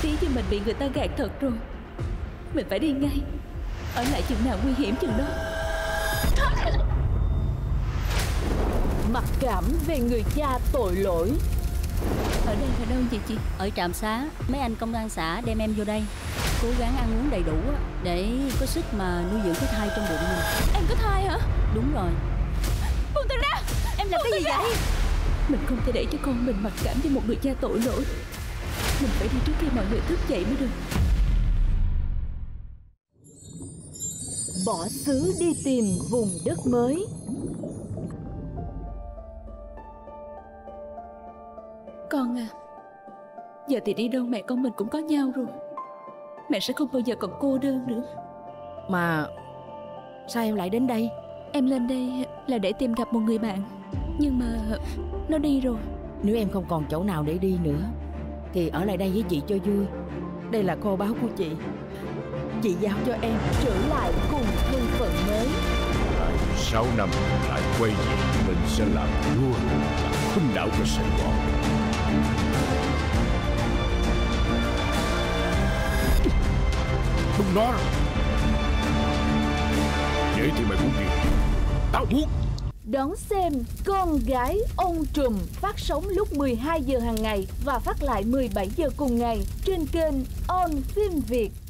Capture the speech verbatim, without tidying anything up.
Tí cho mình bị người ta gạt thật rồi. Mình phải đi ngay. Ở lại chừng nào nguy hiểm chừng đó. Mặc cảm về người cha tội lỗi. Ở đây là đâu vậy chị? Ở trạm xá. Mấy anh công an xã đem em vô đây. Cố gắng ăn uống đầy đủ để có sức mà nuôi dưỡng cái thai trong bụng mình. Em có thai hả? Đúng rồi. Buông tôi ra. Em làm cái gì vậy? Mình không thể để cho con mình mặc cảm với một người cha tội lỗi. Mình phải đi trước khi mọi người thức dậy mới được. Bỏ xứ đi tìm vùng đất mới. Con à, giờ thì đi đâu mẹ con mình cũng có nhau rồi. Mẹ sẽ không bao giờ còn cô đơn nữa. Mà sao em lại đến đây? Em lên đây là để tìm gặp một người bạn, nhưng mà nó đi rồi. Nếu em không còn chỗ nào để đi nữa thì ở lại đây với chị cho vui. Đây là kho báu của chị. Chị giao cho em. Trở lại cùng thân phận mới. Lại sáu năm lại quay về, mình sẽ làm vua, làm khuynh đảo cho Sài Gòn. Đúng đó rồi. Vậy thì mày muốn gì? Tao muốn. Đón xem Con Gái Ông Trùm phát sóng lúc mười hai giờ hàng ngày và phát lại mười bảy giờ cùng ngày trên kênh On Phim Việt.